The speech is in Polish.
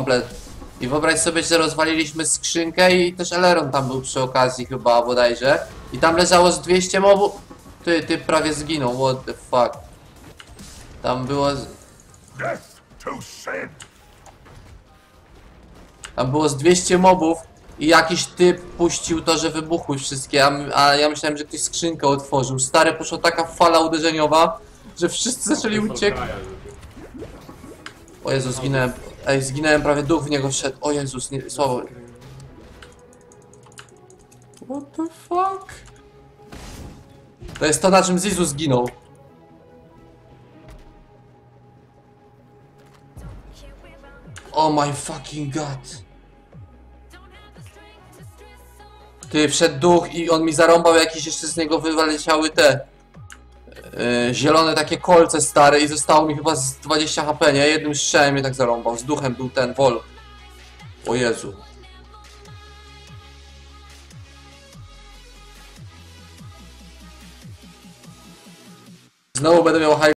komplet. I wyobraź sobie, że rozwaliliśmy skrzynkę i też Eleron tam był przy okazji chyba bodajże. I tam leżało z 200 mobów. Ty prawie zginął, what the fuck. Tam było... Tam było z 200 mobów i jakiś typ puścił to, że wybuchły wszystkie, a ja myślałem, że ktoś skrzynkę otworzył. Stary, poszła taka fala uderzeniowa, że wszyscy zaczęli uciekać. O Jezu, zginąłem. Ej, zginąłem, prawie duch w niego wszedł. O Jezus, nie, słabo. What the fuck? To jest to, na czym Zizu zginął. Oh my fucking god. Ty, wszedł duch i on mi zarąbał, jakieś jeszcze z niego wyleciały te zielone takie kolce stare i zostało mi chyba z 20 HP, nie? Jednym strzałem mnie tak zarąbał. Z duchem był ten Vol. O Jezu. Znowu będę miał hype.